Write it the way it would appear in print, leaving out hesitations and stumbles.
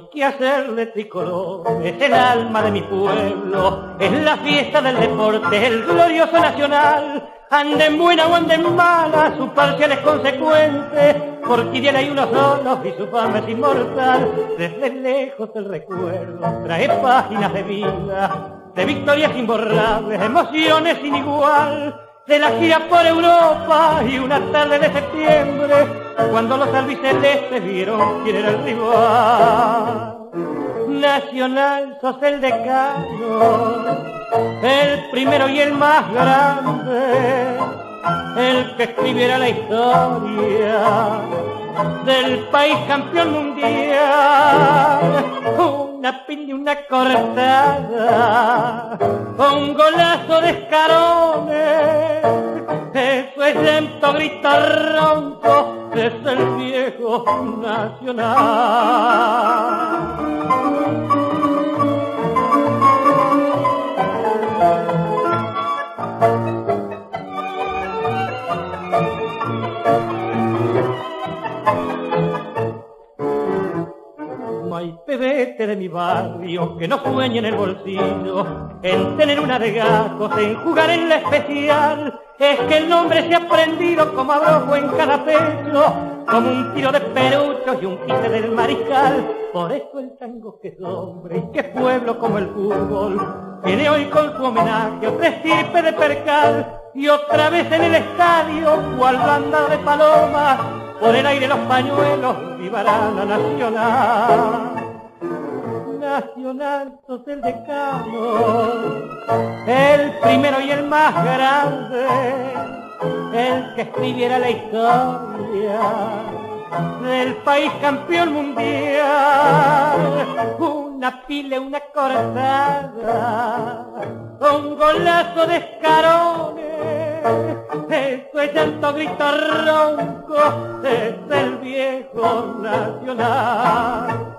por qué hacerle tricolor. Es el alma de mi pueblo, es la fiesta del deporte, el glorioso nacional. Ande en buena o ande en mala, su parcial es consecuente, porque de él hay uno solo y su fama es inmortal. Desde lejos el recuerdo trae páginas de vida, de victorias imborrables, de emociones sin igual, de la gira por Europa y una tarde de septiembre, cuando los albicelestes vieron quién era el rival. Nacional, sos el decano, el primero y el más grande, el que escribiera la historia del país campeón mundial. Una piña, una cortada, un golazo de Escarones, eso es lento grito ronco, es el viejo Nacional. Maipe, vete de mi barrio, que no sueñe en el bolsillo, en tener una de gajos, en jugar en la especial. Es que el nombre se ha prendido como abrojo en cada pecho, como un tiro de peruchos y un quite del mariscal. Por eso el tango que es hombre y que es pueblo como el fútbol, tiene hoy con su homenaje otra estirpe de percal. Y otra vez en el estadio, cual banda de palomas, por el aire los pañuelos, vivará la Nacional. Nacional, sos el decano, el primero y el más grande, el que escribiera la historia del país campeón mundial. Una pila, una cortada, un golazo de Escarones, eso es llanto, grito ronco, es el viejo Nacional.